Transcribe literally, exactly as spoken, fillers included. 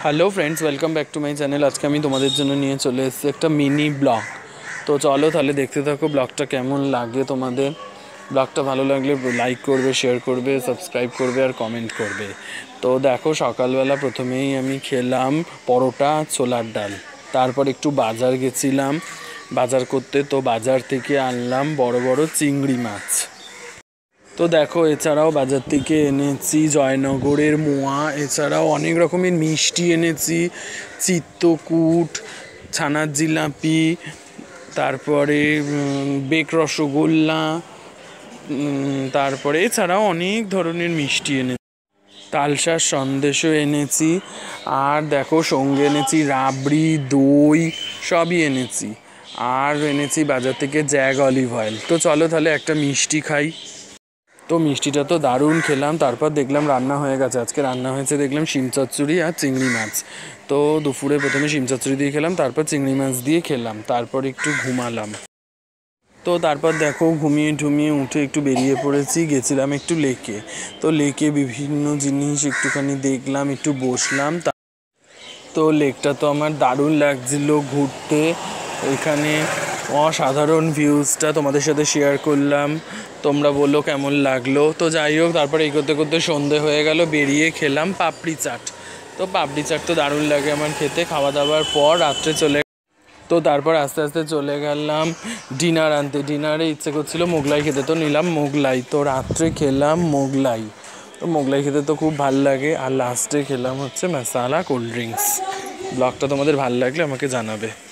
Hello friends, welcome back to my channel. আজকে আমি তোমাদের জন্য নিয়ে চলে এসেছি একটা মিনি ব্লগ। তো চলো তাহলে দেখতে থাকো ব্লগটা কেমন লাগে তোমাদের। ব্লগটা ভালো লাগলে লাইক করবে, শেয়ার করবে, সাবস্ক্রাইব করবে আর কমেন্ট করবে। তো দেখো, সকালবেলা প্রথমেই আমি খেলাম পরোটা ছোলার ডাল। তারপর একটু বাজার গেছিলাম বাজার করতে। তো বাজার থেকে আনলাম বড় বড় চিংড়ি মাছ। তো দেখো, এছাড়াও বাজার থেকে এনেছি জয়নগরের মোয়া, এছাড়াও অনেক রকমের মিষ্টি এনেছি, চিত্তকূট, ছানার জিলাপি, তারপরে বেক রসগোল্লা, তারপরে এছাড়াও অনেক ধরনের মিষ্টি এনেছি, তালসার সন্দেশও এনেছি। আর দেখো, সঙ্গে এনেছি রাবড়ি, দই, সবই এনেছি। আর এনেছি বাজার থেকে জ্যাগ অলিভ অয়েল। তো চলো তাহলে একটা মিষ্টি খাই। তো মিষ্টিটা তো দারুণ খেলাম। তারপর দেখলাম রান্না হয়ে গেছে। আজকে রান্না হয়েছে দেখলাম শিম চচ্চড়ি আর চিংড়ি মাছ। তো দুপুরে প্রথমে শিম চচ্চড়ি দিয়ে খেলাম, তারপর চিংড়ি মাছ দিয়ে খেলাম, তারপর একটু ঘুমালাম। তো তারপর দেখো, ঘুমিয়ে ঠুমিয়ে উঠে একটু বেরিয়ে পড়েছি, গেছিলাম একটু লেকে। তো লেকে বিভিন্ন জিনিস একটুখানি দেখলাম, একটু বসলাম। তো লেকটা তো আমার দারুণ লাগছিল ঘুরতে। এখানে অসাধারণ ভিউজটা তোমাদের সাথে শেয়ার করলাম, তোমরা বললো কেমন লাগলো। তো যাই হোক, তারপরে এই করতে করতে সন্ধে হয়ে গেল, বেরিয়ে খেলাম পাপড়ি চাট। তো পাপড়ি চাট তো দারুণ লাগে আমার খেতে। খাওয়া দাওয়ার পর রাত্রে চলে তো তারপর আস্তে আস্তে চলে গেলাম ডিনার আনতে। ডিনারে ইচ্ছে করছিল মোগলাই খেতে, তো নিলাম মোগলাই। তো রাত্রে খেলাম মোগলাই। তো মোগলাই খেতে তো খুব ভাল লাগে। আর লাস্টে খেলাম হচ্ছে মশালা কোল্ড ড্রিঙ্কস। ব্লগটা তোমাদের ভালো লাগলে আমাকে জানাবে।